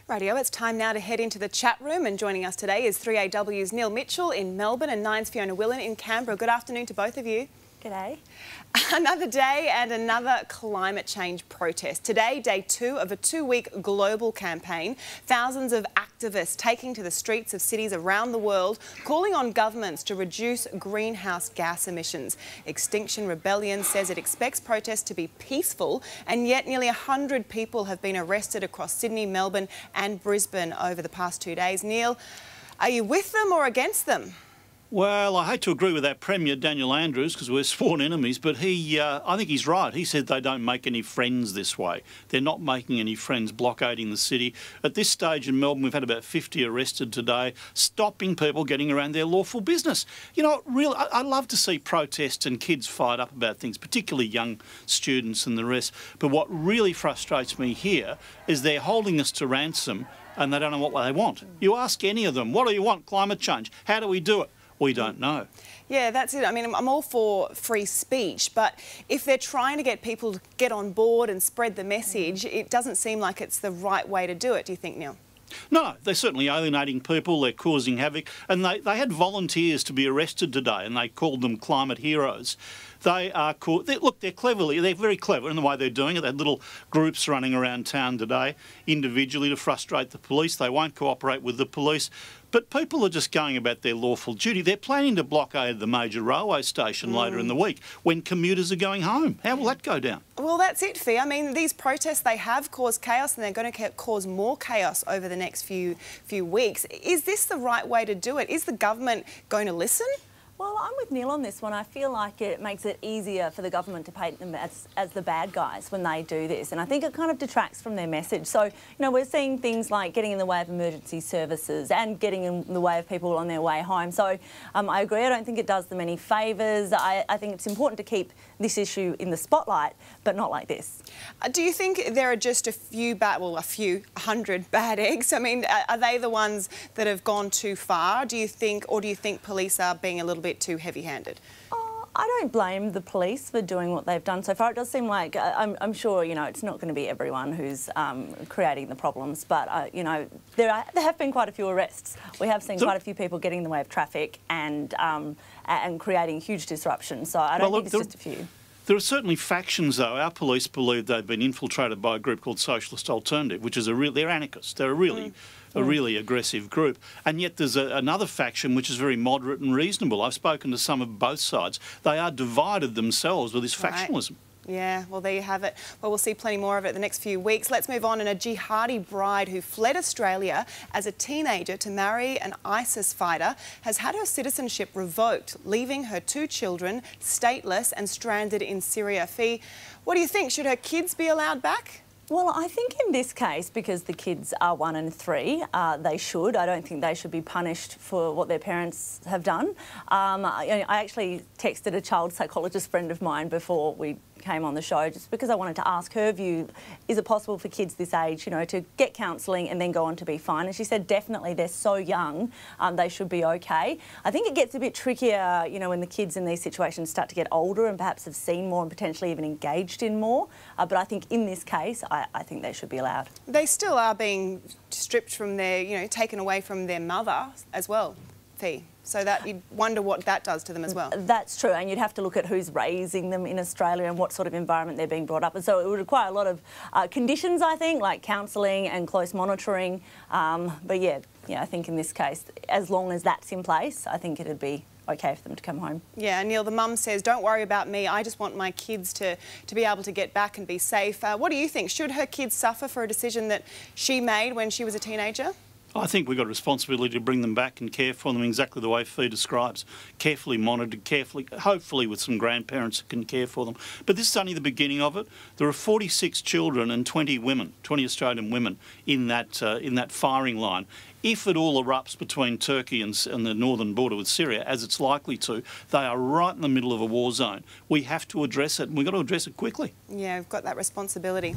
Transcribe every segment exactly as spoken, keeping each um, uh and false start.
Radio, it's time now to head into the chat room, and joining us today is three A W's Neil Mitchell in Melbourne and Nine's Fiona Willen in Canberra. Good afternoon to both of you. G'day. Another day and another climate change protest. Today, day two of a two-week global campaign. Thousands of activists taking to the streets of cities around the world, calling on governments to reduce greenhouse gas emissions. Extinction Rebellion says it expects protests to be peaceful, and yet nearly one hundred people have been arrested across Sydney, Melbourne and Brisbane over the past two days. Neil, are you with them or against them? Well, I hate to agree with our Premier, Daniel Andrews, because we're sworn enemies, but he, uh, I think he's right. He said they don't make any friends this way. They're not making any friends blockading the city. At this stage in Melbourne, we've had about fifty arrested today, stopping people getting around their lawful business. You know, really, I, I love to see protests and kids fired up about things, particularly young students and the rest. But what really frustrates me here is they're holding us to ransom and they don't know what they want. You ask any of them, what do you want? Climate change. How do we do it? We don't know. Yeah, that's it. I mean, I'm all for free speech, but if they're trying to get people to get on board and spread the message, it doesn't seem like it's the right way to do it, do you think, Neil? No, they're certainly alienating people, they're causing havoc, and they, they had volunteers to be arrested today and they called them climate heroes. They are called, they, look, they're cleverly, they're very clever in the way they're doing it. They had little groups running around town today individually to frustrate the police. They won't cooperate with the police. But people are just going about their lawful duty. They're planning to blockade the major railway station mm. later in the week when commuters are going home. How will that go down? Well, that's it, Fee. I mean, these protests, they have caused chaos and they're going to cause more chaos over the next few, few weeks. Is this the right way to do it? Is the government going to listen? Well, I'm with Neil on this one. I feel like it makes it easier for the government to paint them as, as the bad guys when they do this. And I think it kind of detracts from their message. So, you know, we're seeing things like getting in the way of emergency services and getting in the way of people on their way home. So um, I agree. I don't think it does them any favours. I, I think it's important to keep this issue in the spotlight, but not like this. Uh, do you think there are just a few bad, well, a few hundred bad eggs? I mean, are, are they the ones that have gone too far, do you think, or do you think police are being a little bit too heavy-handed? Oh, I don't blame the police for doing what they've done so far. It does seem like, uh, I'm, I'm sure, you know, it's not going to be everyone who's um, creating the problems, but, uh, you know, there, are, there have been quite a few arrests. We have seen quite a few people getting in the way of traffic and, um, and creating huge disruption, so I don't well, think look, it's just a few. There are certainly factions, though. Our police believe they've been infiltrated by a group called Socialist Alternative, which is a real, they're anarchists. They're a really, mm. a really aggressive group. And yet there's a, another faction which is very moderate and reasonable. I've spoken to some of both sides. They are divided themselves with this right. factionalism. Yeah, well, there you have it. Well, we'll see plenty more of it the next few weeks. Let's move on. And a Jihadi bride who fled Australia as a teenager to marry an ISIS fighter has had her citizenship revoked, leaving her two children stateless and stranded in Syria. Fee, what do you think? Should her kids be allowed back? Well, I think in this case, because the kids are one and three, uh, they should. I don't think they should be punished for what their parents have done. Um, I, I actually texted a child psychologist friend of mine before we came on the show, just because I wanted to ask her view, is it possible for kids this age, you know, to get counselling and then go on to be fine? And she said definitely, they're so young, um, they should be okay. I think it gets a bit trickier, you know, when the kids in these situations start to get older and perhaps have seen more and potentially even engaged in more. Uh, but I think in this case, I, I think they should be allowed. They still are being stripped from their, you know, taken away from their mother as well, Fee. So that you'd wonder what that does to them as well. That's true, and you'd have to look at who's raising them in Australia and what sort of environment they're being brought up in. So it would require a lot of uh, conditions, I think, like counselling and close monitoring. Um, but yeah, yeah, I think in this case, as long as that's in place, I think it'd be okay for them to come home. Yeah, Neil, the mum says, don't worry about me, I just want my kids to, to be able to get back and be safe. Uh, what do you think? Should her kids suffer for a decision that she made when she was a teenager? I think we've got a responsibility to bring them back and care for them exactly the way Fee describes. Carefully monitored, carefully, hopefully with some grandparents who can care for them. But this is only the beginning of it. There are forty-six children and twenty women, twenty Australian women in that, uh, in that firing line. If it all erupts between Turkey and, and the northern border with Syria, as it's likely to, they are right in the middle of a war zone. We have to address it, and we've got to address it quickly. Yeah, we've got that responsibility.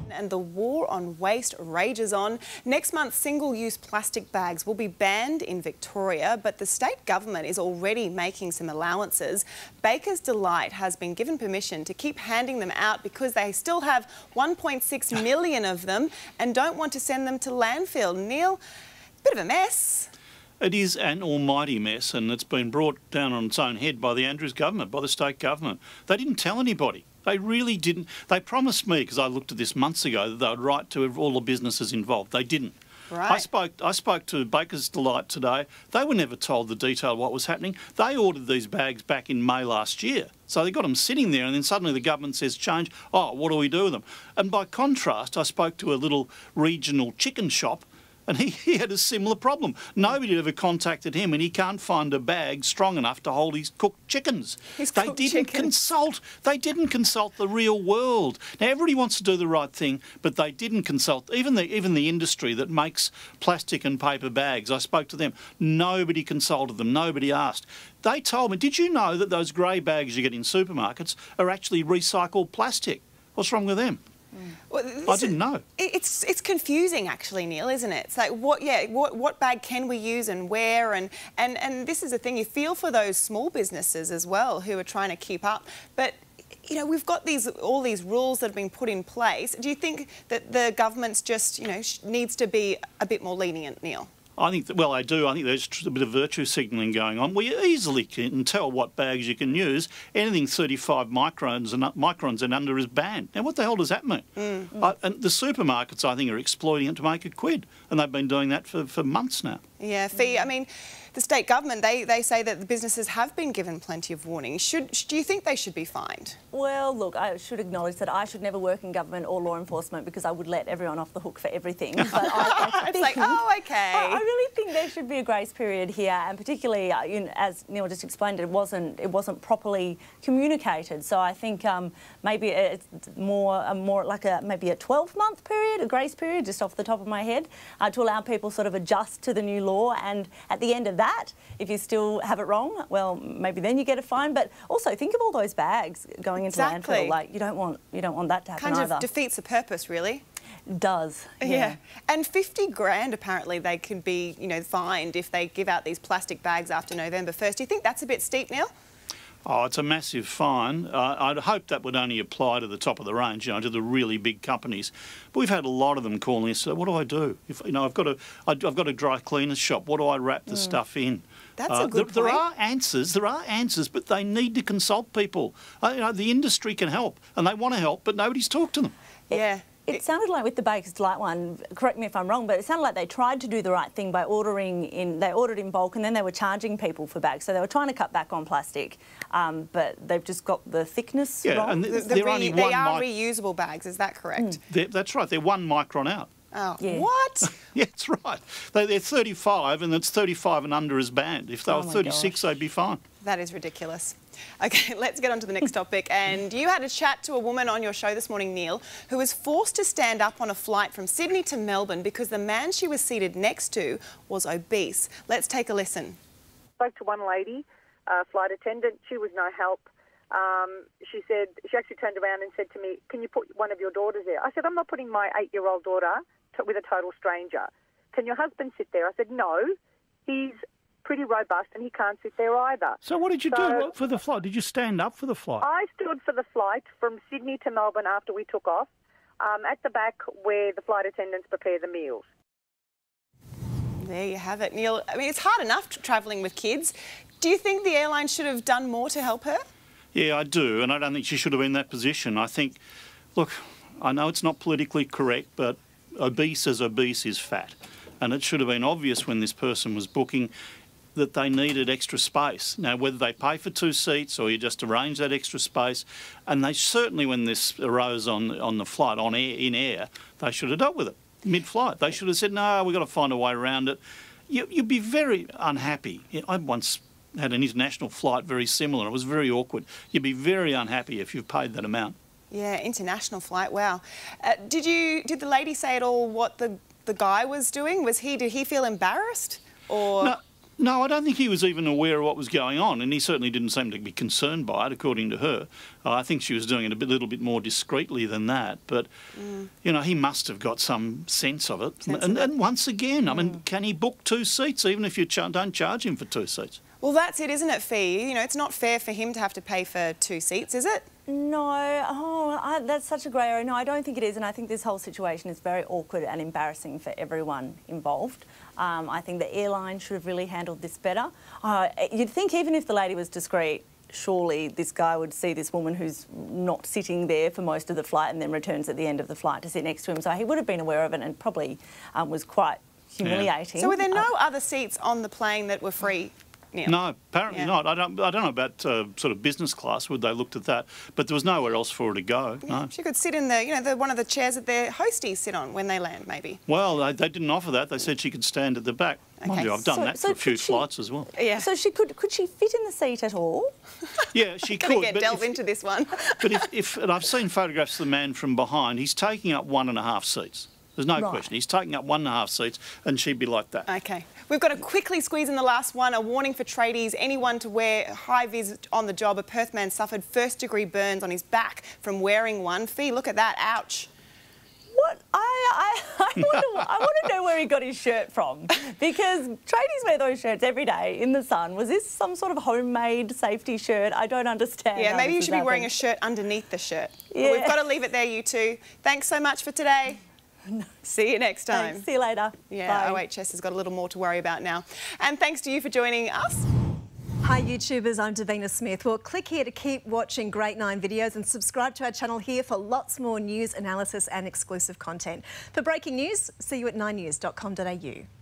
And the war on waste rages on. Next month, single-use plastic bags will be banned in Victoria, but the state government is already making some allowances. Baker's Delight has been given permission to keep handing them out because they still have one point six million of them and don't want to send them to landfill. Neil, bit of a mess. It is an almighty mess, and it's been brought down on its own head by the Andrews government, by the state government. They didn't tell anybody. They really didn't. They promised me, because I looked at this months ago, that they would write to all the businesses involved. They didn't. Right. I spoke I spoke to Baker's Delight today. They were never told the detail of what was happening. They ordered these bags back in May last year. So they got them sitting there, and then suddenly the government says change. Oh, what do we do with them? And by contrast, I spoke to a little regional chicken shop, and he, he had a similar problem. Nobody had ever contacted him, and he can't find a bag strong enough to hold his cooked chickens. His they cooked didn't chickens. consult. They didn't consult the real world. Now everybody wants to do the right thing, but they didn't consult. Even the even the industry that makes plastic and paper bags, I spoke to them. Nobody consulted them. Nobody asked. They told me, did you know that those grey bags you get in supermarkets are actually recycled plastic? What's wrong with them? Well, I didn't know. It's it's confusing, actually, Neil, isn't it? It's like what, yeah, what what bag can we use and where, and and and this is the thing. You feel for those small businesses as well who are trying to keep up, but. You know, we've got these all these rules that have been put in place. Do you think that the government's just, you know, needs to be a bit more lenient, Neil? I think that, well, I do. I think there's a bit of virtue signalling going on. We easily can tell what bags you can use. Anything thirty-five microns and microns and under is banned. Now, what the hell does that mean? Mm. Uh, and the supermarkets, I think, are exploiting it to make a quid, and they've been doing that for, for months now. Yeah, Fee, I mean, the state government, they, they say that the businesses have been given plenty of warning. Should, do you think they should be fined? Well, look, I should acknowledge that I should never work in government or law enforcement because I would let everyone off the hook for everything. But I, I it's think, like, oh, OK. I, I really think there should be a grace period here, and particularly, uh, you know, as Neil just explained, it wasn't it wasn't properly communicated. So I think um, maybe it's more a more like a maybe a twelve month period, a grace period, just off the top of my head, uh, to allow people sort of adjust to the new law. And at the end of that, if you still have it wrong, well, maybe then you get a fine. But also think of all those bags going into exactly. landfill. Like you don't want you don't want that to happen kind either. Kind of defeats the purpose, really. Does, yeah. yeah. And fifty grand, apparently, they could be, you know, fined if they give out these plastic bags after November first. Do you think that's a bit steep, Neil? Oh, it's a massive fine. Uh, I'd hope that would only apply to the top of the range, you know, to the really big companies. But we've had a lot of them calling us. So what do I do? If you know, I've got a, I've got a dry cleaner's shop. What do I wrap the mm. stuff in? That's uh, a good there, point. There are answers. There are answers, but they need to consult people. Uh, you know, the industry can help, and they want to help, but nobody's talked to them. Yeah. It sounded like with the Baker's Delight one, correct me if I'm wrong, but it sounded like they tried to do the right thing by ordering in, they ordered in bulk and then they were charging people for bags. So they were trying to cut back on plastic, um, but they've just got the thickness yeah, wrong. And th the, the re only they one are reusable bags, is that correct? Mm. That's right, they're one micron out. Oh, yeah. What? Yeah, that's right. They, they're thirty-five, and it's thirty-five and under is banned. If they oh were thirty-six, they'd be fine. That is ridiculous. OK, let's get on to the next topic. And you had a chat to a woman on your show this morning, Neil, who was forced to stand up on a flight from Sydney to Melbourne because the man she was seated next to was obese. Let's take a listen. I spoke to one lady, a flight attendant. She was no help. Um, she said, she actually turned around and said to me, can you put one of your daughters there? I said, I'm not putting my eight-year-old daughter to, with a total stranger. Can your husband sit there? I said, no, he's pretty robust and he can't sit there either. So what did you so, do for the flight? Did you stand up for the flight? I stood for the flight from Sydney to Melbourne after we took off, um, at the back where the flight attendants prepare the meals. There you have it, Neil. I mean, it's hard enough travelling with kids. Do you think the airline should have done more to help her? Yeah, I do, and I don't think she should have been in that position. I think, look, I know it's not politically correct, but obese as obese is fat. And it should have been obvious when this person was booking that they needed extra space. Now, whether they pay for two seats or you just arrange that extra space, and they certainly, when this arose on, on the flight, on air, in air, they should have dealt with it mid-flight. They should have said, no, we've got to find a way around it. You, you'd be very unhappy. I once had an international flight very similar. It was very awkward. You'd be very unhappy if you've paid that amount. Yeah, international flight, wow. Uh, did you, did the lady say at all what the, the guy was doing? Was he, did he feel embarrassed? Or... No, No, I don't think he was even aware of what was going on, and he certainly didn't seem to be concerned by it, according to her. Uh, I think she was doing it a bit, little bit more discreetly than that, but, mm. you know, he must have got some sense of it. Sense and, of it. and once again, I mean, Mm. can he book two seats, even if you ch don't charge him for two seats? Well, that's it, isn't it, Fee? You know, it's not fair for him to have to pay for two seats, is it? No, oh, I, that's such a grey area. No, I don't think it is, and I think this whole situation is very awkward and embarrassing for everyone involved. Um, I think the airline should have really handled this better. Uh, you'd think even if the lady was discreet, surely this guy would see this woman who's not sitting there for most of the flight and then returns at the end of the flight to sit next to him. So he would have been aware of it and probably um, was quite humiliating. Yeah. So were there no uh, other seats on the plane that were free? Neil? No, apparently Yeah. not. I don't. I don't know about uh, sort of business class. Would they looked at that? But there was nowhere else for her to go. Yeah, No. she could sit in the, you know, the, one of the chairs that their hosties sit on when they land, maybe. Well, they, they didn't offer that. They said she could stand at the back. Mind Okay. you, I've done So- that so for a few could she- flights as well. Yeah. So she could could she fit in the seat at all? Yeah, she Gonna could. get but delve if, into this one. but if, if and I've seen photographs of the man from behind, he's taking up one and a half seats. There's no Right. question. He's taking up one and a half seats, and she'd be like that. Okay. We've got to quickly squeeze in the last one. A warning for tradies. Anyone to wear high-vis on the job. A Perth man suffered first-degree burns on his back from wearing one. Fee, look at that. Ouch. What? I, I, I, want to, I want to know where he got his shirt from, because tradies wear those shirts every day in the sun. Was this some sort of homemade safety shirt? I don't understand. Yeah, how maybe this you has should be wearing a happened. shirt underneath the shirt. Yeah. But we've got to leave it there, you two. Thanks so much for today. See you next time. Thanks. See you later. Yeah, Bye. O H S has got a little more to worry about now. And thanks to you for joining us. Hi YouTubers, I'm Davina Smith. Well, click here to keep watching Great Nine videos and subscribe to our channel here for lots more news, analysis and exclusive content. For breaking news, see you at nine news dot com dot A U.